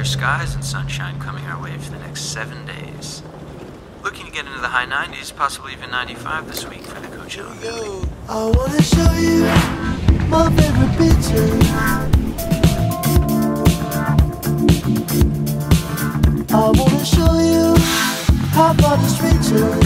skies and sunshine coming our way for the next 7 days. Looking to get into the high 90s, possibly even 95 this week for the Coachella. I wanna show you my favorite picture. I wanna show you how far this reaches.